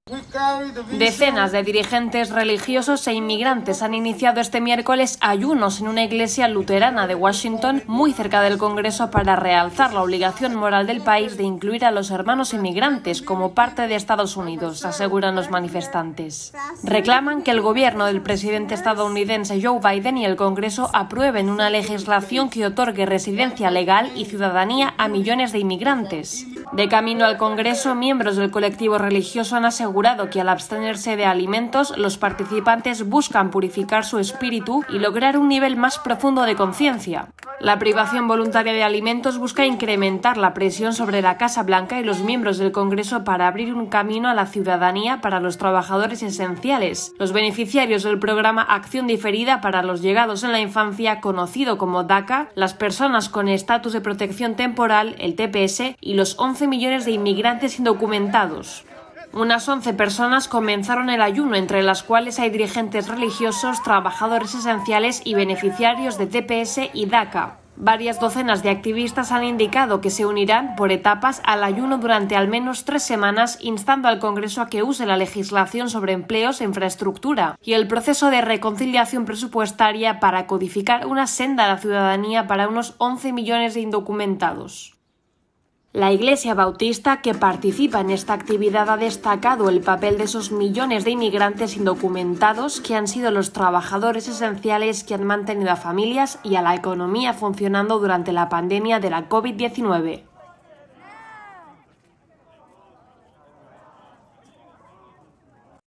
Decenas de dirigentes religiosos e inmigrantes han iniciado este miércoles ayunos en una iglesia luterana de Washington, muy cerca del Congreso, para realzar la obligación moral del país de incluir a los hermanos inmigrantes como parte de Estados Unidos, aseguran los manifestantes. Reclaman que el gobierno del presidente estadounidense Joe Biden y el Congreso aprueben una legislación que otorgue residencia legal y ciudadanía a millones de inmigrantes. De camino al Congreso, miembros del colectivo religioso han asegurado que al abstenerse de alimentos, los participantes buscan purificar su espíritu y lograr un nivel más profundo de conciencia. La privación voluntaria de alimentos busca incrementar la presión sobre la Casa Blanca y los miembros del Congreso para abrir un camino a la ciudadanía para los trabajadores esenciales, los beneficiarios del programa Acción Diferida para los Llegados en la Infancia, conocido como DACA, las personas con estatus de protección temporal, el TPS, y los 11 millones de inmigrantes indocumentados. Unas 11 personas comenzaron el ayuno, entre las cuales hay dirigentes religiosos, trabajadores esenciales y beneficiarios de TPS y DACA. Varias docenas de activistas han indicado que se unirán por etapas al ayuno durante al menos 3 semanas, instando al Congreso a que use la legislación sobre empleos e infraestructura y el proceso de reconciliación presupuestaria para codificar una senda a la ciudadanía para unos 11 millones de indocumentados. La Iglesia Bautista, que participa en esta actividad, ha destacado el papel de esos millones de inmigrantes indocumentados que han sido los trabajadores esenciales que han mantenido a familias y a la economía funcionando durante la pandemia de la COVID-19.